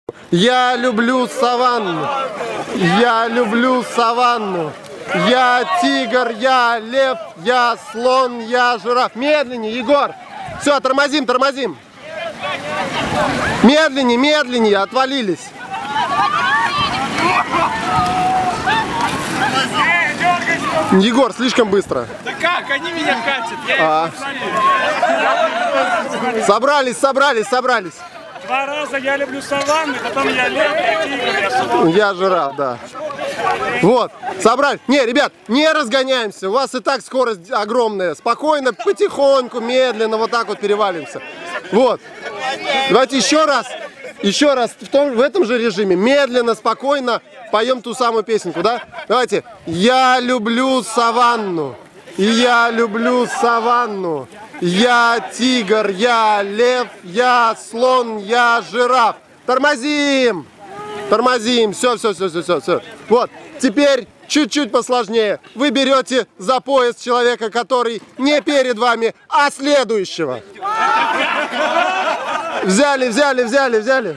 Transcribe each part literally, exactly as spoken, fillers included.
Я люблю саванну. Я люблю саванну. Я тигр, я лев, я слон, я жираф. Медленнее, Егор. Все, тормозим, тормозим. Медленнее, медленнее, отвалились. Егор, слишком быстро. Да как? Они меня катят. Я а. Собрались, собрались, собрались. Два раза я люблю саванны, потом я лев, я тигр, я слон. Я жираф, да. Вот, собрались. Не, ребят, не разгоняемся. У вас и так скорость огромная. Спокойно, потихоньку, медленно, вот так вот переваливаемся. Вот. Давайте еще раз, еще раз в, том, в этом же режиме. Медленно, спокойно поем ту самую песенку, да? Давайте. Я люблю саванну. Я люблю саванну. Я тигр, я лев, я слон, я жираф. Тормозим! Тормозим, все, все, все, все, все, все. Вот, теперь чуть-чуть посложнее. Вы берете за пояс человека, который не перед вами, а следующего. Взяли, взяли, взяли, взяли.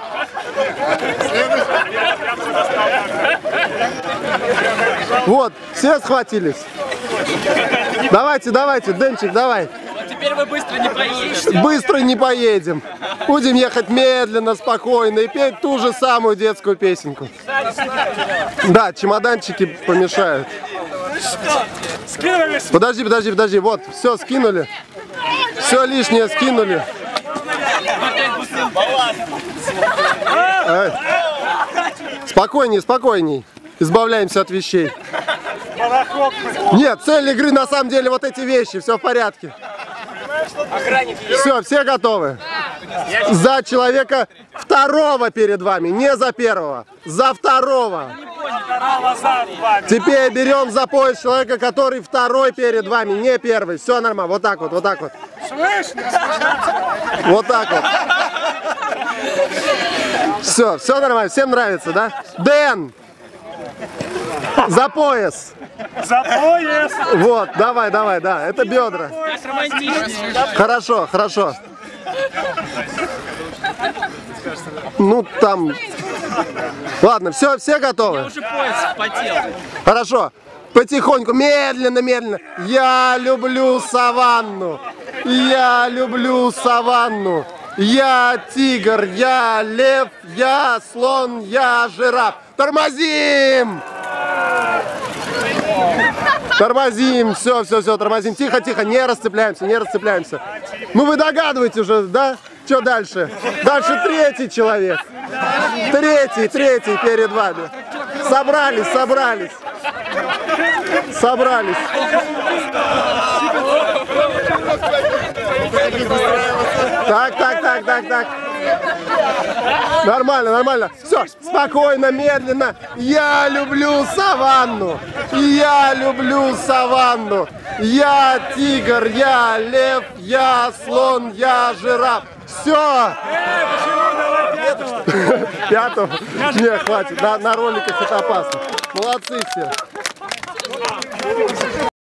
Вот, все схватились. Давайте, давайте, Денчик, давай. Теперь вы быстро не поедете. Быстро не поедем. Будем ехать медленно, спокойно и петь ту же самую детскую песенку. Да, чемоданчики помешают. Скинулись. Подожди, подожди, подожди. Вот, все скинули. Все лишнее скинули. Ай. Спокойней, спокойней. Избавляемся от вещей. Нет, цель игры на самом деле вот эти вещи. Все в порядке. Все, все готовы? За человека второго перед вами, не за первого. За второго. Теперь берем за пояс человека, который второй перед вами, не первый. Все нормально. Вот так вот, вот так вот. Вот так вот. Все, все нормально. Всем нравится, да? Дэн! За пояс. За пояс. Вот, давай, давай, да. Это бедра. Хорошо, хорошо. Ну, там... Ладно, все, все готовы? Я уже пояс вспотел. Хорошо. Потихоньку, медленно, медленно. Я люблю саванну. Я люблю саванну. Я тигр, я лев, я слон, я жираф. Тормозим! Тормозим, все, все, все, тормозим. Тихо, тихо, не расцепляемся, не расцепляемся. Ну вы догадываетесь уже, да? Что дальше? Дальше третий человек. Третий, третий перед вами. Собрались, собрались. Собрались. Так, так, так, так, так. Нормально, нормально. Все, спокойно, медленно. Я люблю саванну. Я люблю саванну. Я тигр, я лев, я слон, я жираф. Все. Пятого? Не, хватит. На, на роликах это опасно. Молодцы все.